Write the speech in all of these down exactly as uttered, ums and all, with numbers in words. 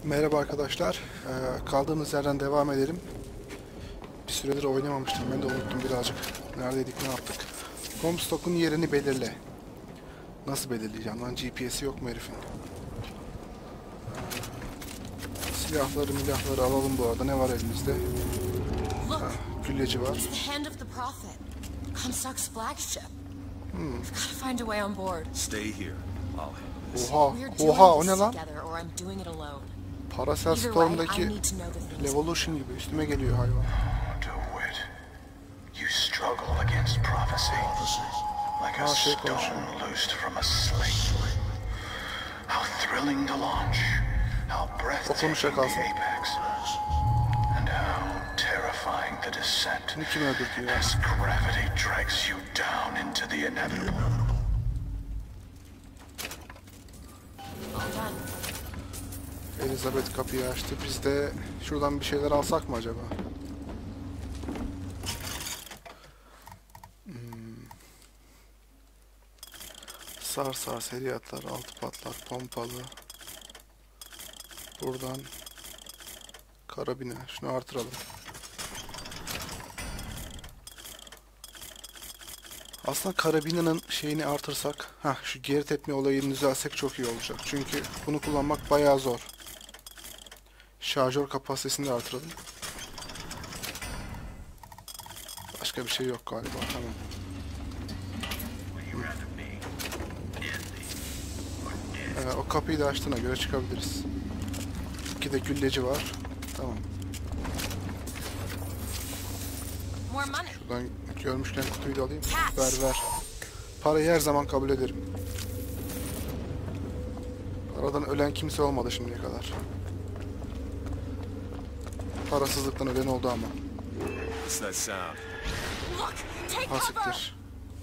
Merhaba arkadaşlar. Ee, kaldığımız yerden devam edelim. Bir süredir oynamamıştım. Ben de unuttum birazcık. Neredeydik, ne yaptık? Comstock'un yerini belirle. Nasıl belirleyeceğim lan? G P S'i yok mu herifin? Silahları milahları alalım bu arada. Ne var elimizde? Ha, gülleci var. Hmm. Oha, oha o ne lan? Paracel Storm'daki Levolution gibi üstüme geliyor hayvan. Ha şey konuşuyor. O konuşa kalsın. Bunu kim öldürdü ya? Elizabeth kapıyı açtı. Biz de şuradan bir şeyler alsak mı acaba? Hmm. Sar sar seri atlar, altı patlar, pompalı. Buradan karabine. Şunu artıralım. Aslında karabinanın şeyini artırsak, ha şu geri tepme olayını düzelsek çok iyi olacak. Çünkü bunu kullanmak bayağı zor. Şarjör kapasitesini de artıralım. Başka bir şey yok galiba. Tamam. Ee, o kapıyı da açtığına göre çıkabiliriz. İki de gülleci var. Tamam. Şuradan görmüşken kutuyu da alayım. Ver ver. Parayı her zaman kabul ederim. Aradan ölen kimse olmadı şimdiye kadar. Parasızlıktan ölen oldu ama. Hasiktir.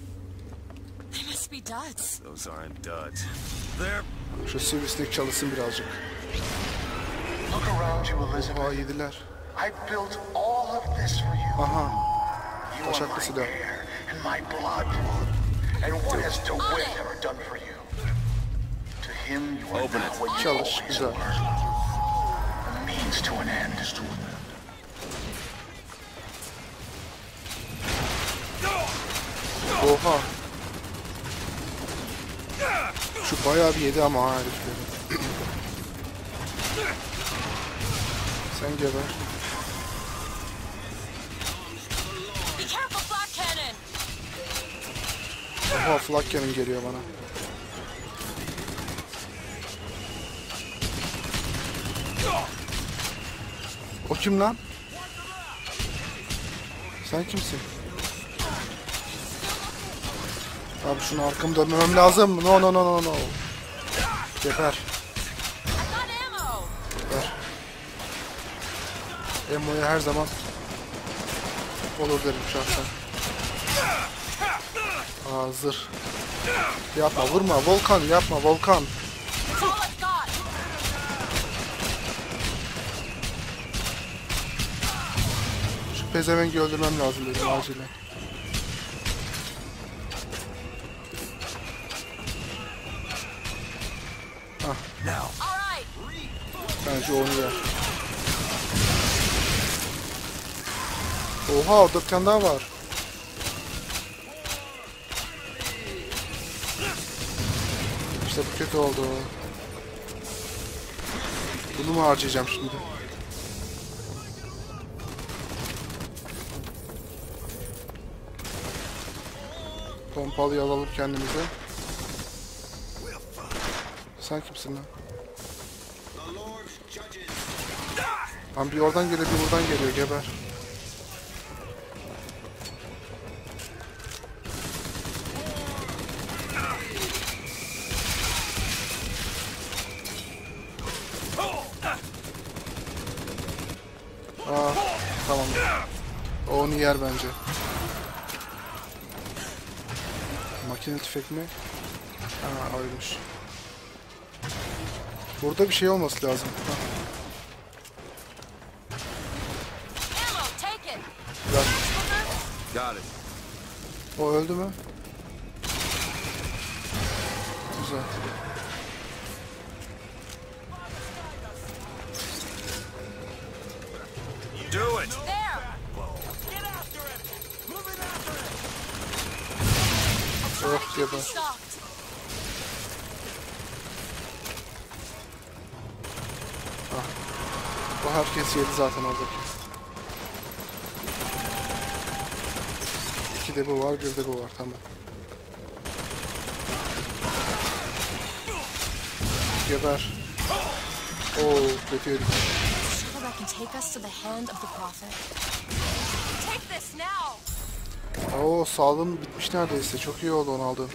Şu sivrisinek çalışsın birazcık. Oha yediler. Aha. Taşaklı silah. Çalış, güzel. Oha. Şu bayağı bir yedi ama ha herifleri. Sen geber. Oha flak cannon geliyor bana. O kim lan? Sen kimsin? Abi şunu arkamı dönmemem lazım. No no no no no. Geber. Geber. Emo'ya her zaman olur derim şahsen. Aa zırh. Yapma vurma Volkan yapma Volkan. Şu pezevengi öldürmem lazım dedim acilen. Hah. Bence onu yer. Oha orada bir tane daha var. İşte bu kötü oldu. Bunu mu harcayacağım şimdi? Pompalıyı alalım kendimize. Sen kimsin lan? Lan bir oradan geliyor bir buradan geliyor geber. Aa, tamam. O onu yer bence. Makine tüfek mi? Ha, oymuş. Burada bir şey olması lazım. Ver. O öldü mü? Güzel. it! There! Get after him! Moving after him! Try to Oh, keep geber. you stopped. Bu herkes yedi zaten oradaki. İki de bu var, bir de bu var. Tamam. Geber. Oo, kötü yedik. Sure that can take us to the hand of the prophet. Take this now! Oo, sağlığım bitmiş neredeyse. Çok iyi oldu onu aldığım.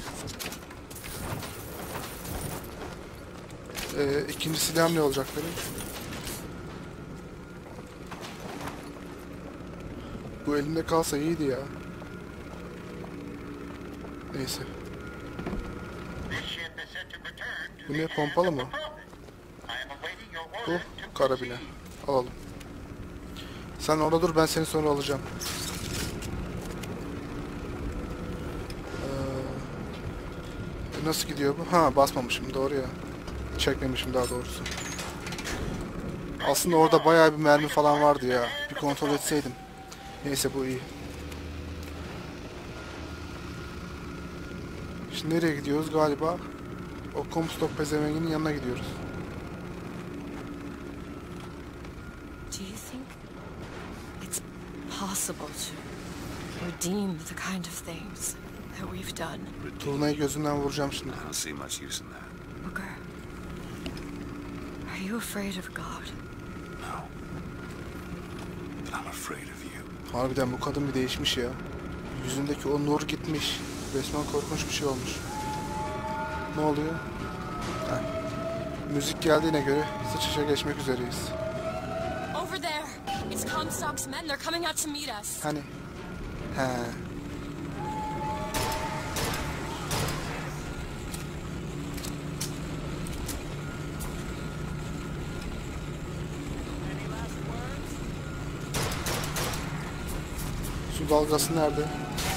Ee, ikinci silahım ne olacak benim? Bu elimde kalsa iyiydi ya. Neyse. Bu ne, pompalı mı? Bu karabine. Alalım. Sen orada dur, ben seni sonra alacağım. Ee, nasıl gidiyor bu? Ha, basmamışım, doğru ya. Çekmemişim daha doğrusu. Aslında orada bayağı bir mermi falan vardı ya. Bir kontrol etseydim. Neyse, bu iyi. Şimdi nereye gidiyoruz galiba? O Comstock pezevenginin yanına gidiyoruz. Do you think it's possible to redeem the kind of things that we've done? Turnayı gözünden vuracağım şimdi. I don't see much use in that. Booker, are you afraid of God? No. But I'm afraid of you. Harbiden bu kadın bir değişmiş ya. Yüzündeki o nur gitmiş. Resmen korkunç bir şey olmuş. Ne oluyor? Heh. Müzik geldiğine göre sıçışa geçmek üzereyiz. Over there! It's Comstock's men. They're coming out to meet us. Hani? He. Su dalgası nerede?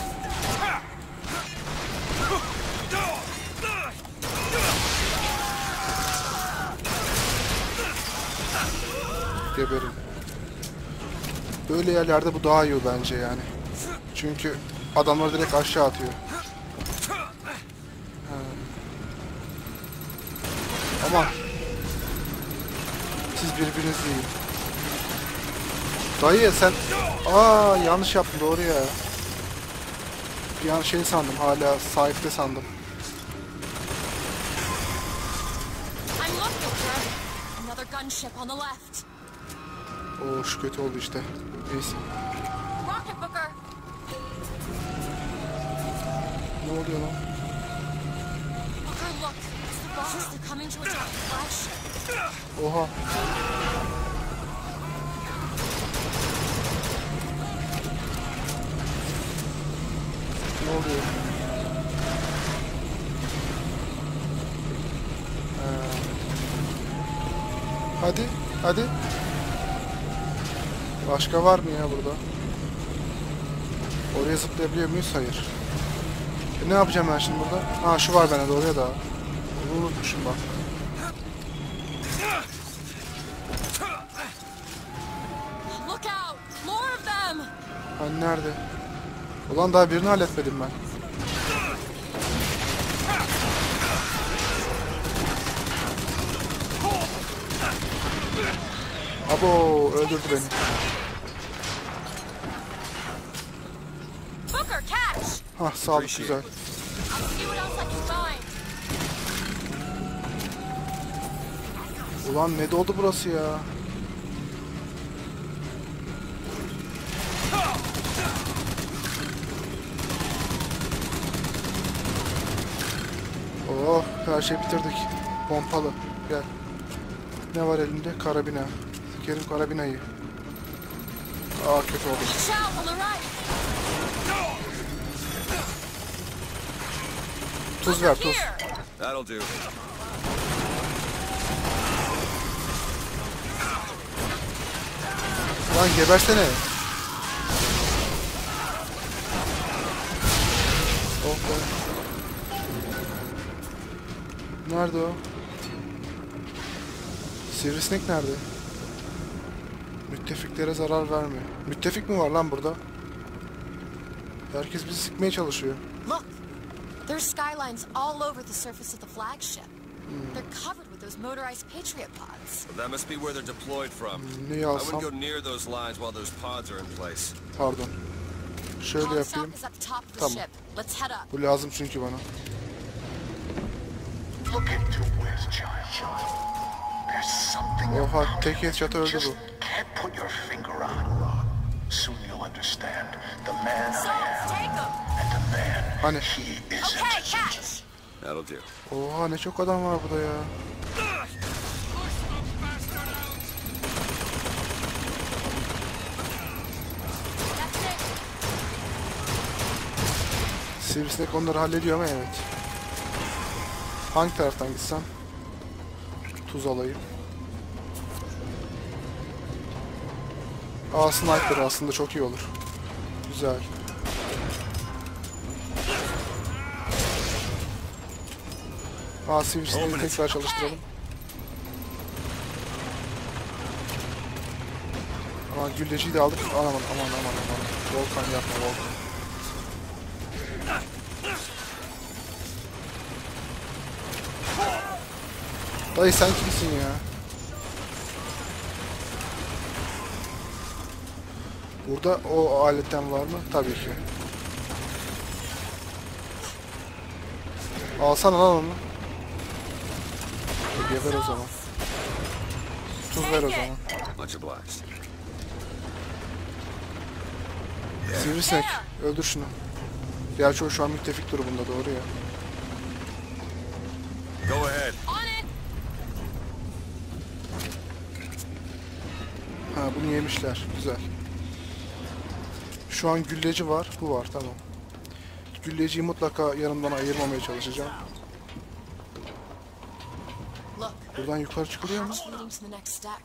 Geberin. Böyle yerlerde bu daha iyi bence yani. Çünkü adamlar direkt aşağı atıyor. Ha. Ama siz birbirinizi yiyin. Dayı sen... Aa, yanlış yaptım, doğru ya. Bir an şey sandım, hala sahipte sandım. I'm look, Booker. Another gunship on the left. Oo, şu kötü oldu işte. Neyse. Rocket, Booker. Ne oluyor lan? Booker, look. It's the boss. They're coming to attack the flagship. Oha. Ne oluyor? Ha. Hadi, hadi. Başka var mı ya burada? Oraya zıplayabiliyor muyuz? Hayır. E ne yapacağım ben şimdi burada? Ha, şu var bende, doğruya da. Bunu unutmuşum bak. Look out! More of them! Hani nerede? Ulan daha birini halletmedim ben. Abo, öldürdü beni. Booker, catch! Hah, sağlık, güzel. I'll see what else I can find. Ulan ne doldu burası ya? Oh, her şeyi bitirdik. Pompalı, gel. Ne var elinde? Karabina. Sikerim karabinayı. Aa, kötü oldu. Watch out on the right! Tuz ver, tuz. Here! That'll do. Lan gebersene. Oh be. Nerede o? Sivrisinek nerede? Müttefiklere zarar vermiyor. Müttefik mi var lan burada? Herkes bizi sıkmaya çalışıyor. Look, there's skylines all over the surface of the flagship. They're covered with those motorized Patriot pods. That must be where they're deployed from. Neyi I alsam? wouldn't go near those lines while those pods are in place. Pardon. Şöyle Comstock yapayım. is at the top of the Tamam. ship. Let's head up. Bu lazım çünkü bana. Look into West, child. There's something Oha, about tek it headshot'a you öldü just bu. can't put your finger on. Soon you'll understand the man I So, am take them. and the man Hani? he isn't. Okay, catch. That'll do. Oha ne çok adam var burada ya. That's it. Sivrisinek onları hallediyor ama evet. Hangi taraftan gitsem? Tuz alayım. Aa, sniper aslında çok iyi olur. Güzel. Aa, sivrisineği tekrar çalıştıralım. Aman gülleciyi de aldık. Aman aman aman aman. Volkan yapma Volkan. Dayı sen kimsin ya? Burada o aletten var mı? Tabii ki. Alsana lan onu. Geber o zaman. Tuz ver o zaman. Much obliged. Sivrisinek. Öldür şunu. Gerçi o şu an müttefik durumunda, doğru ya. Go ahead. On it. Ha, bunu yemişler. Güzel. Şu an gülleci var. Bu var, tamam. Gülleciyi mutlaka yanımdan ayırmamaya çalışacağım. Look, Buradan yukarı çıkılıyor mu? hatch leading to the next deck.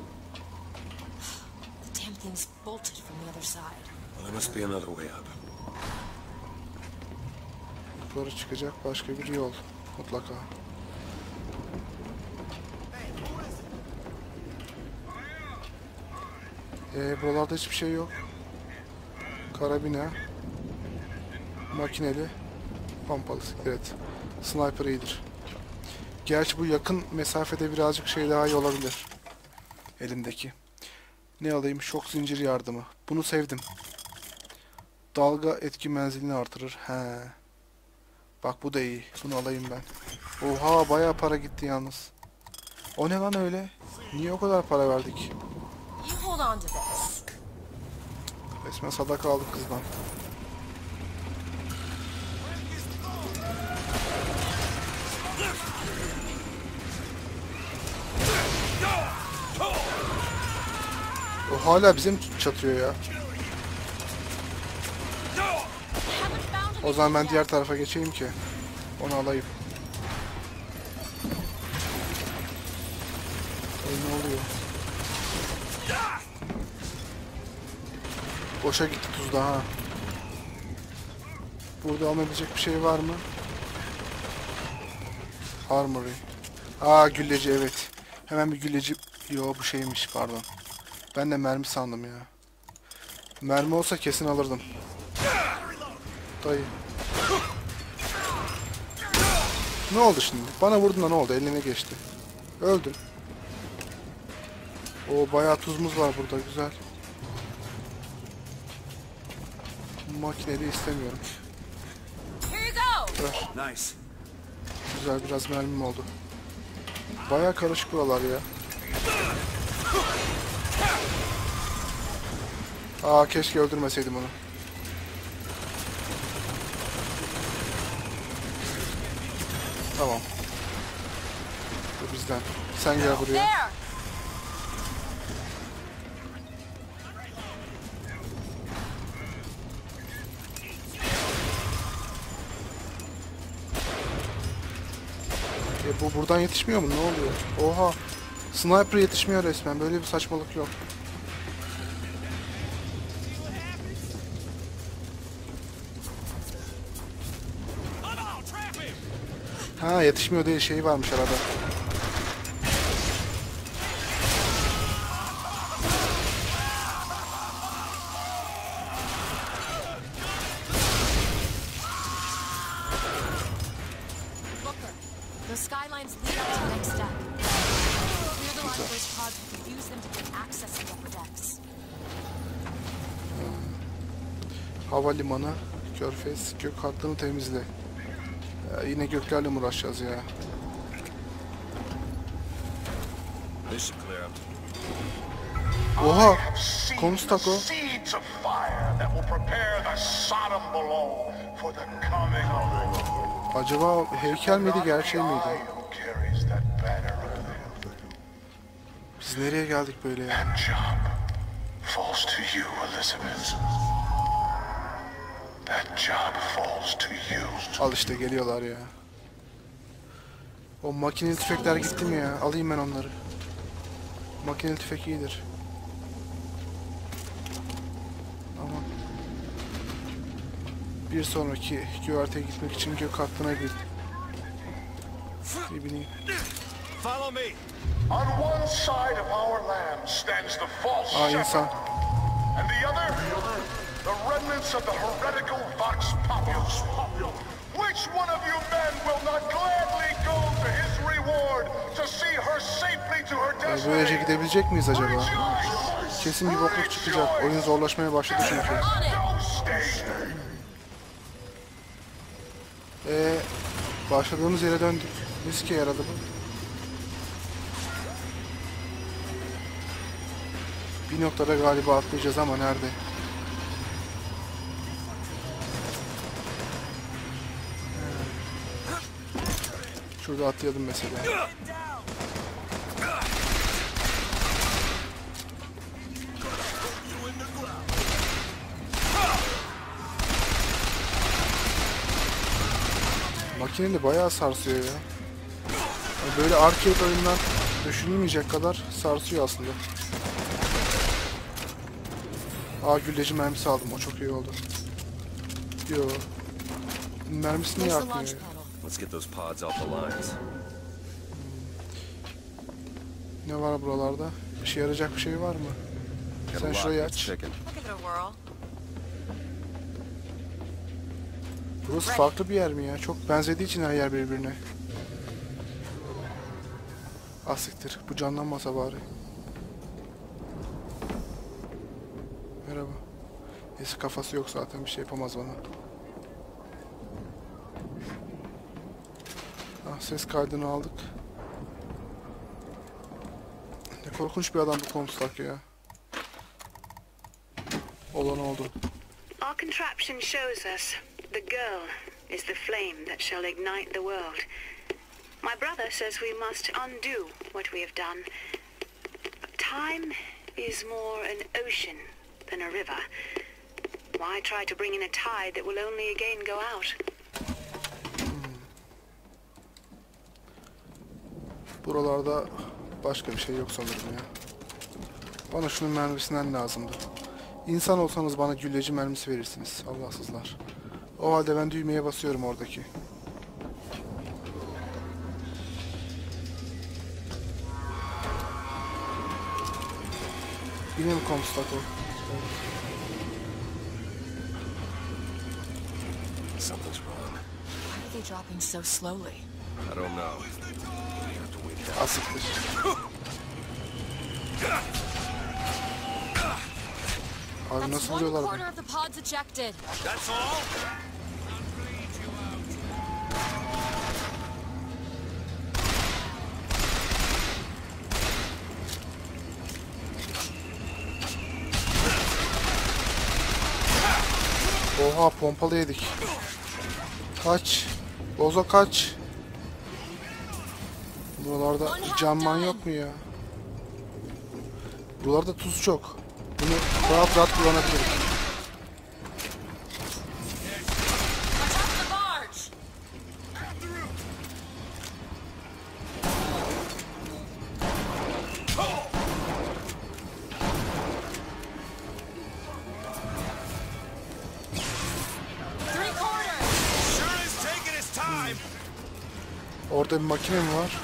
The damn thing's bolted from the other side. Well, there must be another way up. Yukarı çıkacak başka bir yol. Mutlaka. Ee, buralarda hiçbir şey yok. Karabine. Makineli. Pompalı siklet. Sniper iyidir. Gerçi bu yakın mesafede birazcık şey daha iyi olabilir. Elimdeki. Ne alayım? Şok zincir yardımı. Bunu sevdim. Dalga etki menzilini artırır. He. Bak bu da iyi. Bunu alayım ben. Oha, bayağı para gitti yalnız. O ne lan öyle? Niye o kadar para verdik? You hold on to this. Resmen sadaka aldık kızdan. O hala bize mi çatıyor ya? Haven't found O zaman ben anything diğer yet. tarafa geçeyim ki onu alayım. Ay, ne oluyor? Boşa gitti tuz daha. Burada alınabilecek bir şey var mı? Armory. Aa, gülleci, evet. Hemen bir gülleci. Yo, bu şeymiş, pardon. Ben de mermi sandım ya. Mermi olsa kesin alırdım. Dayı. Ne oldu şimdi? Bana vurdun da ne oldu? Eline geçti. Öldüm. O bayağı tuzumuz var burada, güzel. Makineli istemiyorum. Here you go. Ver. Nice. Güzel, biraz mermim oldu. Bayağı karışık buralar ya. Aa, keşke öldürmeseydim onu. Tamam. Bu bizden. Sen gel buraya. There. E, bu buradan yetişmiyor mu? Ne oluyor? Oha. Sniper yetişmiyor resmen. Böyle bir saçmalık yok. Come on, trap him! Ha, yetişmiyor diye şey varmış arada. those pods, we can use them to get access to the upper decks. Havalimanı, Körfez, gök hattını temizle. Ya yine göklerle mi uğraşacağız ya? This should clear up. Oha! I have seen Comstock the o. seeds of fire that will prepare the Sodom below for the coming of the Lord. Acaba heykel miydi, gerçek Not miydi? the eye who carries that banner of them. Biz nereye geldik böyle ya? That job falls to you, Elizabeth. That job falls to you. Al işte geliyorlar ya. O makineli tüfekler gitti mi ya? Alayım ben onları. Makineli tüfek iyidir. Aman. Bir sonraki güverteye gitmek için gök hattına git. Bir bineyim. Follow me. On one side of our land stands the false Aa shepherd, insan. and the other, the remnants of the heretical Vox Populus. Which one of you men will not gladly go to his reward to see her safely to her Ya böylece destiny? gidebilecek miyiz acaba? Rejoice! Kesin bir bokluk çıkacak. Oyun zorlaşmaya başladı çünkü. Don't stay. Eee başladığımız yere döndük. Ne sike yaradı bu? Bir noktada galiba atlayacağız ama nerede? Şurada atlayalım mesela. Makineli bayağı sarsıyor ya. Yani böyle arcade oyundan düşünülmeyecek kadar sarsıyor aslında. Aa gülleci mermisi aldım, o çok iyi oldu. Yo. Mermisini There's the yakmıyor launch ya. panel. Let's get those pods off the lines. Ne var buralarda? İşe yarayacak bir şey var mı? Got a Sen lot şurayı that's aç. chicken. I'll give it a whirl. Burası farklı bir yer mi ya? Çok benzediği için her yer birbirine. Asiktir. Bu canlanmasa bari. Merhaba. Neyse kafası yok zaten, bir şey yapamaz bana. Ah, ses kaydını aldık. Ne korkunç bir adam bu Comstock ya. Olan oldu. Our contraption shows us the girl is the flame that shall ignite the world. My brother says we must undo what we have done. But time is more an ocean than a river. Why try to bring in a tide that will only again go out? Buralarda başka bir şey yok sanırım ya. Bana şunun mermisinden lazımdı. İnsan olsanız bana gülleci mermisi verirsiniz. Allahsızlar. O halde ben düğmeye basıyorum oradaki. Yine mi Comstock o? Something's wrong. Why are they dropping so slowly? I don't know. We have to wait it out. Asiktir. Abi That's nasıl one vuruyorlar quarter bunu? of the pods ejected. That's all? Oha, pompalı yedik. Kaç. Bozo kaç. Buralarda canman yok mu ya? Buralarda tuz çok. Bunu rahat rahat kullanabilirim. Attack the barge! Three quarters! Sure is taking its time. Orada bir makine mi var?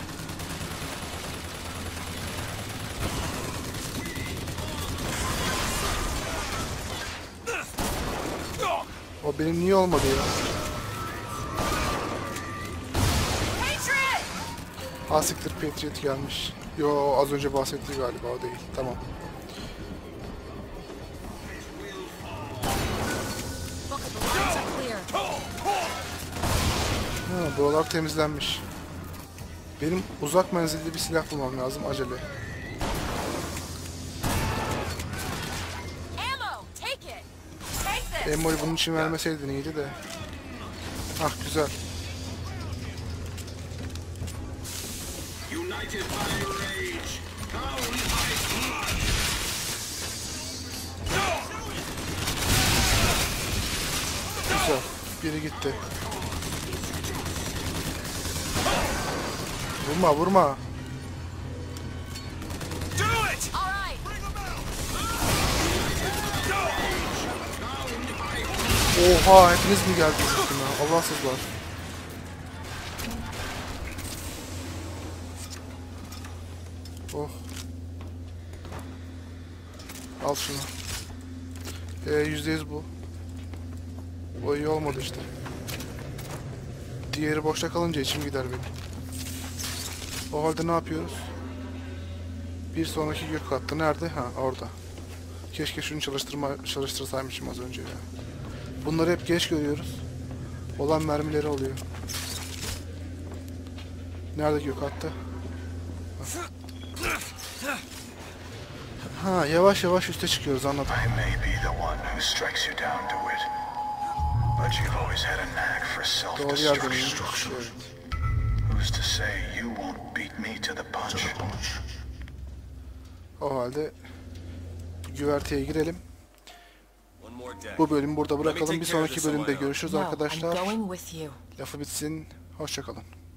O benim niye olmadı ya? Patriot! Asiktir, Patriot gelmiş. Yo, az önce bahsettiği galiba o değil. Tamam. Look, the lines are clear. Ha, buralar temizlenmiş. Benim uzak menzilli bir silah bulmam lazım acele. Ammo, take it. Take this. Emmo'yu bunun için vermeseydin iyiydi de. Ah güzel. United by rage, bound by blood. Güzel. Biri gitti. Vurma vurma. Do it! All right. Oha, hepiniz mi geldiniz üstüme? Allahsızlar. Oh. Al şunu. Ee, yüzde yüz bu. O iyi olmadı işte. Diğeri boşta kalınca içim gider benim. O halde ne yapıyoruz? Bir sonraki gök hattı nerede? Ha, orada. Keşke şunu çalıştırma, çalıştırsaymışım az önce ya. Bunları hep geç görüyoruz. Olan mermileri oluyor. Nerede gök hattı? Ha, yavaş yavaş üste çıkıyoruz, anladım. I may be the one who strikes you down to it, but you've always had a knack for Doğru yerdeyim. self-destruction. Evet. Who's to say you won't beat me to the punch? O halde güverteye girelim. One more deck. Bu bölümü burada Let me bırakalım. take Bir care of sonraki this on bölümde my own. görüşürüz No, I'm arkadaşlar. going with you. Lafı bitsin. Hoşça kalın.